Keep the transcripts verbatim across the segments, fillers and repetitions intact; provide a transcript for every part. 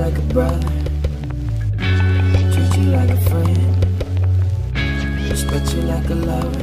like a brother, treat you like a friend, respect you like a lover.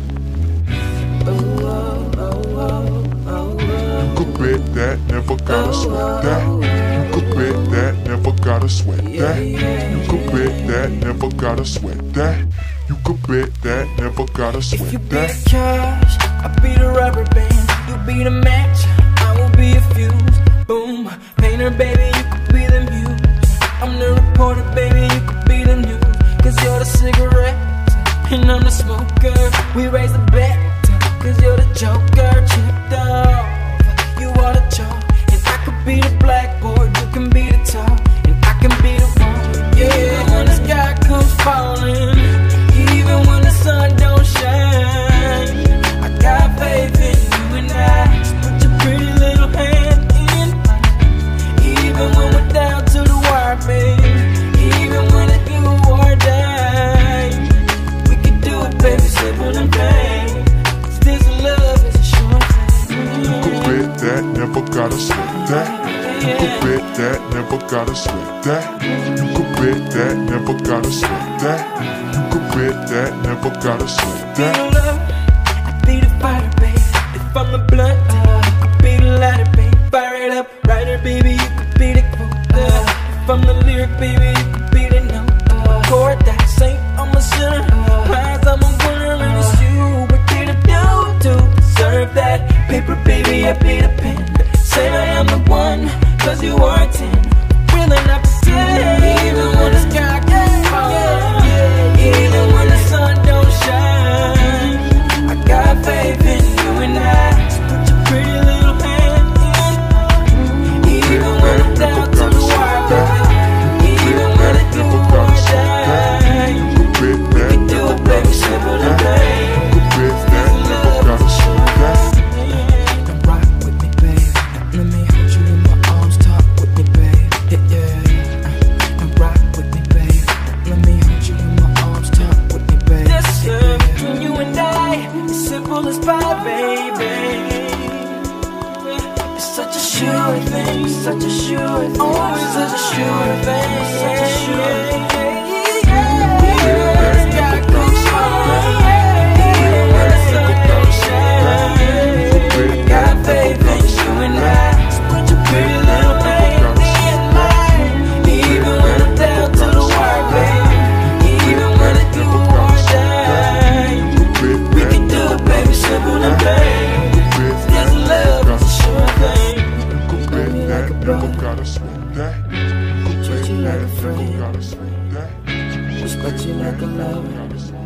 Oh, oh, oh, oh, oh, oh. You could bet that, never gotta sweat that. You could bet that, never gotta sweat that. You could bet that, never gotta sweat that. You could bet that, never gotta sweat that. If you be the cash, I'll be the rubber band. You be the match, I will be a fuse. Boom, painter baby, you could be the muse. I'm the reporter baby, you could be the news. Cause you're the cigarette, and I'm the smoker. We raise the bet, cause you're the joker. Chipped off, you are the chalk. And I could be the blackboard, you can be the top. And I can be the one, yeah, when the sky comes falling, even when the sun don't shine. I got faith in you and I. Just put your pretty little hand in mine. Even when we're down to the wire, baby. Even when it's do or die, we can do it, baby, simple and plain. Cause this love is a short thing. You could bet that, never gotta sweat that. You could bet that, never gotta sweat that. You could bet that, never gotta sweat that. You could bet that, never gotta sweat Be that. the love, I be the fighter, baby. If I'm a blunt, uh, you could be the lighter, baby. Fire it up, writer, baby, you could be the quote. Uh, if I'm the lyric, baby, you could be the note. Uh, chord that saint, I'm a sinner. Prize, I'm a winner, and it's you. What did I do to deserve that? Paper, baby, I be the pen. Say I am the one, cause you are a ten. Willing not to pretend, even when the sky gets falling, even when the sun don't shine. I got faith in you and I. Just put your pretty little hand in. Even when I'm down to the wire, baby. Even when I do or die, we can do it, baby, simple and plain. This love is a short thing. Now rock with me, babe. Let me hold you in my arms, talk with me, babe. Yeah, yeah. Now rock with me, babe. Let me hold you in my arms, talk with me, babe. This love between you and I is simple as pie, baby. It's such a sure thing, such a sure thing. Oh, it's such a sure thing, such a sure thing. Even when the sky comes falling, even when the sun don't shine, got faith in you and I. Just put your pretty little hand in mine. Even when I'm down to the wire, baby. Even when I do or die, we can do it, baby, simple and plain. This love is a sure thing. You could bet that, never gotta sweat that. You could Treat you bet like a that, never friend, gotta sweat that. respect you like a lover. Gotta sweat